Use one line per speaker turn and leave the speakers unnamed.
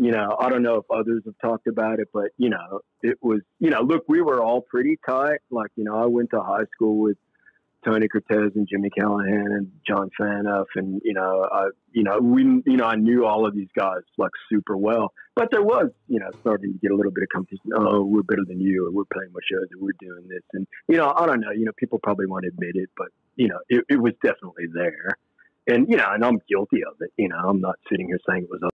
I don't know if others have talked about it, but, it was, look, we were all pretty tight. Like, I went to high school with Tony Cortez and Jimmy Callahan and John Fanoff. And, I knew all of these guys like super well, but there was, starting to get a little bit of competition. Oh, we're better than you, or we're playing more shows, or we're doing this. And, I don't know, people probably won't admit it, but, it was definitely there. And, and I'm guilty of it. I'm not sitting here saying it was